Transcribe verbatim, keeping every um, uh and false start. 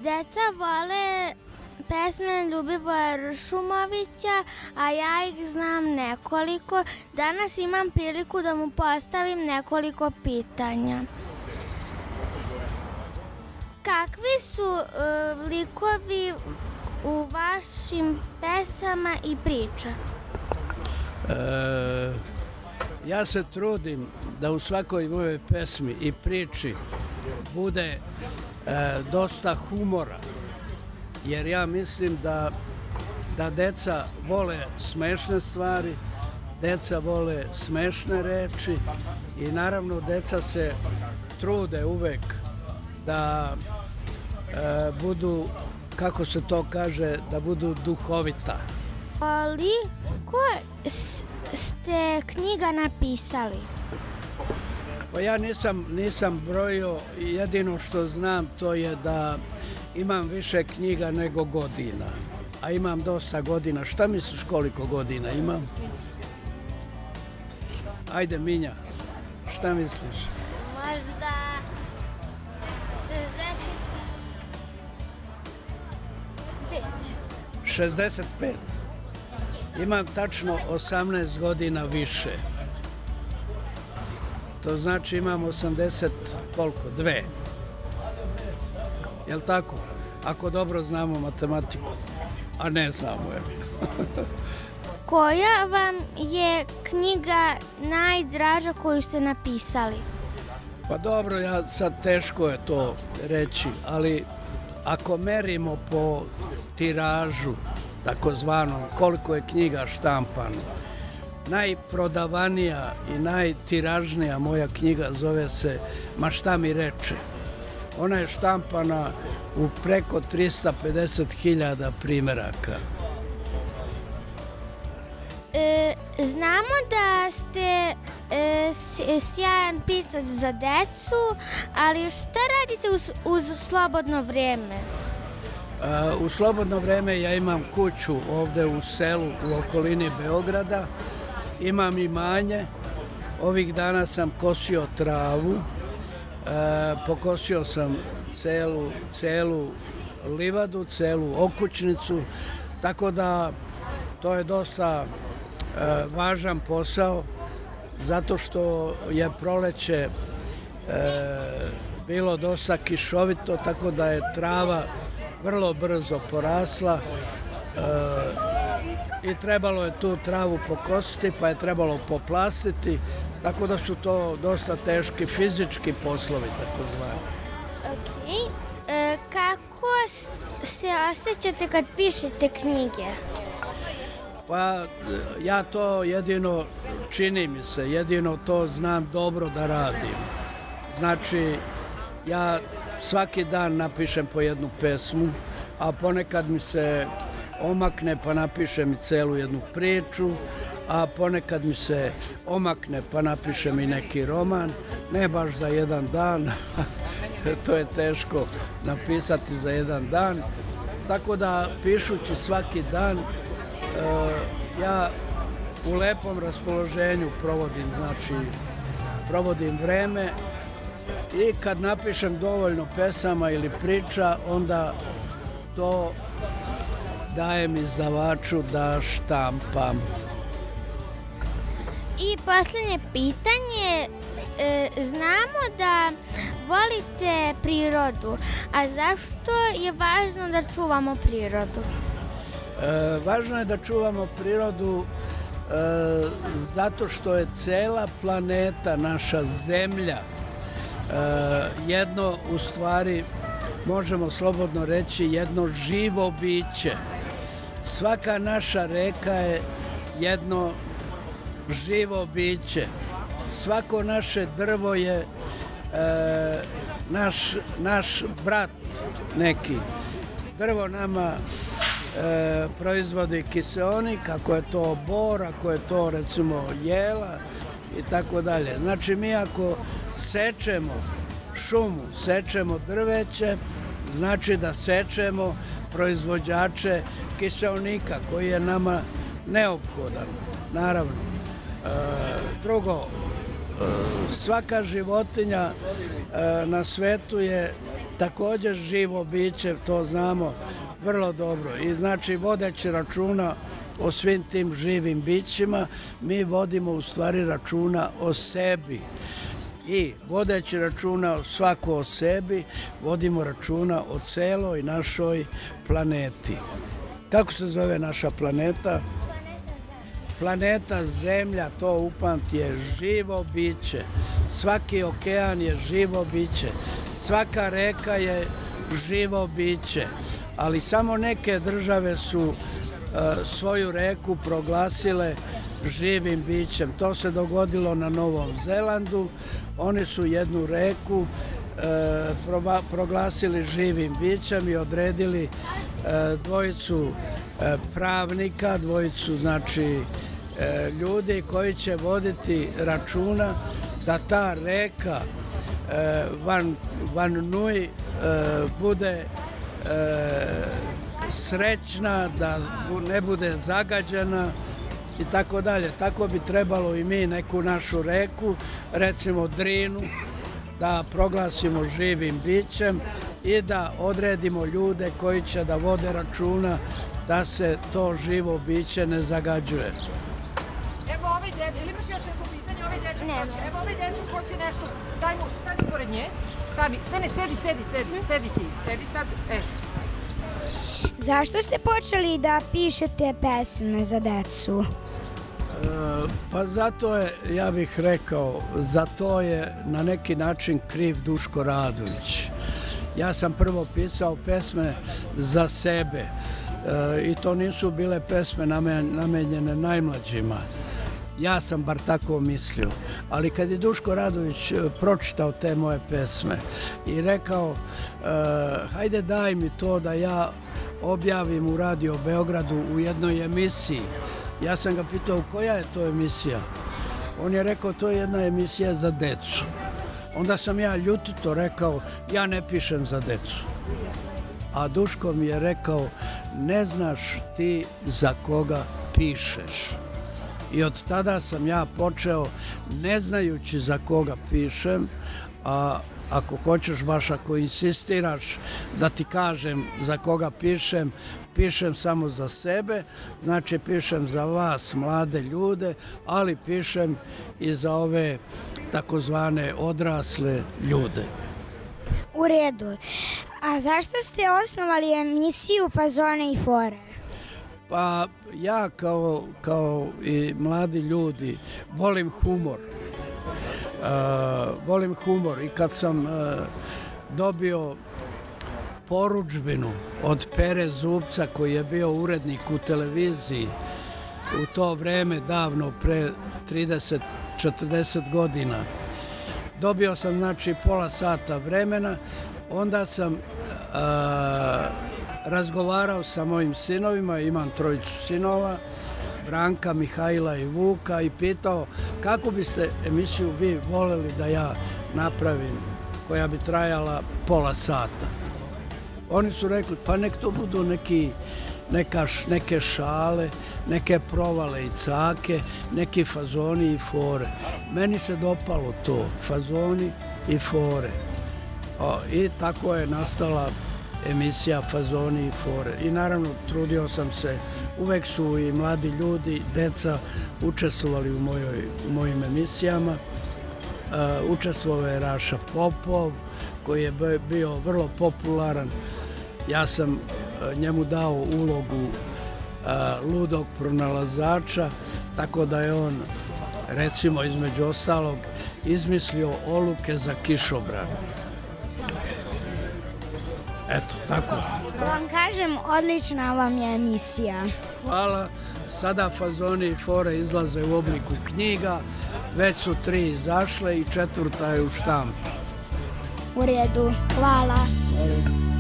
Deca vole pesme Ljubivoja Ršumovića, a ja ih znam nekoliko. Danas imam priliku da mu postavim nekoliko pitanja. Kakvi su uh, likovi u vašim pesama i priča? E, ja se trudim da u svakoj mojoj pesmi i priči bude e, dosta humora, jer ja mislim da, da deca vole smešne stvari, deca vole smešne reči i naravno deca se trude uvek da e, budu, kako se to kaže, da budu duhovita. Koliko ste knjiga napisali? Pa ja nisam, nisam brojio, jedino što znam to je da imam više knjiga nego godina, a imam dosta godina. Šta misliš koliko godina imam? Ajde, Minja, šta misliš? Možda šezdeset pet. šezdeset pet. Imam tačno osamnaest godina više. To znači imam osamdeset, koliko? Dve. Jel' tako? Ako dobro znamo matematiku. A ne znamo, je. Koja vam je knjiga najdraža koju ste napisali? Pa dobro, ja sad teško je to reći, ali ako merimo po tiražu, takozvanom, koliko je knjiga štampano, najprodavanija i najtiražnija moja knjiga zove se Ma šta mi reče. Ona je štampana u preko trista pedeset hiljada primeraka. E, znamo da ste e, sjajan pisac za decu, ali šta radite uz, uz slobodno vreme? E, u slobodno vreme ja imam kuću ovde u selu u okolini Beograda, imam imanje, ovih dana sam kosio travu, e, pokosio sam celu, celu livadu, celu okućnicu, tako da to je dosta e, važan posao, zato što je proleće e, bilo dosta kišovito, tako da je trava vrlo brzo porasla e, i trebalo je tu travu pokositi, pa je trebalo poplastiti, tako da su to dosta teški fizički poslovi, tako zvani. Okay. E, kako se osjećate kad pišete knjige? Pa ja to jedino, čini mi se, jedino to znam dobro da radim. Znači, ja svaki dan napišem po jednu pesmu, a ponekad mi se omakne pa napišem i celu jednu priču, a ponekad mi se omakne pa napišem i neki roman, ne baš za jedan dan, to je teško napisati za jedan dan, tako da pišući svaki dan ja u lepom raspoloženju provodim, znači provodim vreme i kad napišem dovoljno pesama ili priča, onda to dajem izdavaču da štampam. I poslednje pitanje, e, znamo da volite prirodu, a zašto je važno da čuvamo prirodu? E, važno je da čuvamo prirodu e, zato što je cela planeta, naša zemlja, e, jedno, u stvari, možemo slobodno reći, jedno živo biće. Svaka naša reka je jedno živo biće. Svako naše drvo je e, naš, naš brat neki. Drvo nama e, proizvodi kiseonik, ako je to bor, ako je to recimo jela i tako dalje. Znači mi ako sečemo šumu, sečemo drveće, znači da sečemo proizvođače kiseonika koji je nama neophodan, naravno. E, drugo, e, svaka životinja e, na svetu je također živo biće, to znamo vrlo dobro. I znači vodeći računa o svim tim živim bićima, mi vodimo u stvari računa o sebi. I vodeći računa svako o sebi, vodimo računa o celoj našoj planeti. Kako se zove naša planeta? Planeta Zemlja, to upamti, je živo biće. Svaki okean je živo biće. Svaka reka je živo biće. Ali samo neke države su uh, svoju reku proglasile živim bićem. To se dogodilo na Novom Zelandu. Oni su jednu reku e, proba, proglasili živim bićem i odredili e, dvojicu e, pravnika, dvojicu znači e, ljudi koji će voditi računa da ta reka e, Van, Van Nui e, bude e, srećna, da ne bude zagađena i tako dalje. Tako bi trebalo i mi neku našu reku, recimo Drinu, da proglasimo živim bićem i da odredimo ljude koji će da vode računa da se to živo biće ne zagađuje. Evo ovaj dečak, ili imaš još neko pitanje? Ovaj dečak hoće, evo ovaj dečak hoće nešto, daj mu, stani pored nje, stani, stani, sedi, sedi, sedi, sedi ti, sedi sad, e. Zašto ste počeli da pišete pesme za decu? E, pa zato je, ja bih rekao, za to je na neki način kriv Duško Radović. Ja sam prvo pisao pesme za sebe e, i to nisu bile pesme namenjene najmlađima. Ja sam bar tako mislio. Ali kad je Duško Radović pročitao te moje pesme i rekao e, hajde daj mi to da ja objavim u Radio Beogradu u jednoj emisiji. Ja sam ga pitao koja je to emisija. On je rekao to je jedna emisija za decu. Onda sam ja ljutito rekao ja ne pišem za decu. A Duško mi je rekao ne znaš ti za koga pišeš. I od tada sam ja počeo ne znajući za koga pišem, a ako hoćeš baš ako insistiraš da ti kažem za koga pišem, pišem samo za sebe, znači pišem za vas mlade ljude, ali pišem i za ove takozvane odrasle ljude. U redu. A zašto ste osnovali emisiju Fazone i fore? Pa ja kao, kao i mladi ljudi volim humor. Uh, volim humor i kad sam uh, dobio porudžbinu od Pere Zubca koji je bio urednik u televiziji u to vreme davno pre trideset četrdeset godina, dobio sam znači pola sata vremena, onda sam uh, razgovarao sa mojim sinovima, imam trojicu sinova, Branka, Mihajla i Vuka, i pitao kako biste emisiju vi voleli da ja napravim koja bi trajala pola sata. Oni su rekli pa nek to budu neki, neka, neke šale, neke provale i cake, neki fazoni i fore. Meni se dopalo to, fazoni i fore. O, i tako je nastala emisija Fazoni i fore. I naravno trudio sam se, uvek su i mladi ljudi, deca učestvovali u, mojoj, u mojim emisijama. Uh, učestvovao je Raša Popov koji je bio vrlo popularan. Ja sam uh, njemu dao ulogu uh, ludog pronalazača, tako da je on recimo između ostalog izmislio oluke za kišobran. Eto, tako. Da vam kažem, odlična vam je emisija. Hvala. Sada Fazoni i fore izlaze u obliku knjiga. Već su tri izašle i četvrta je u štampi. U redu. Hvala. Hvala.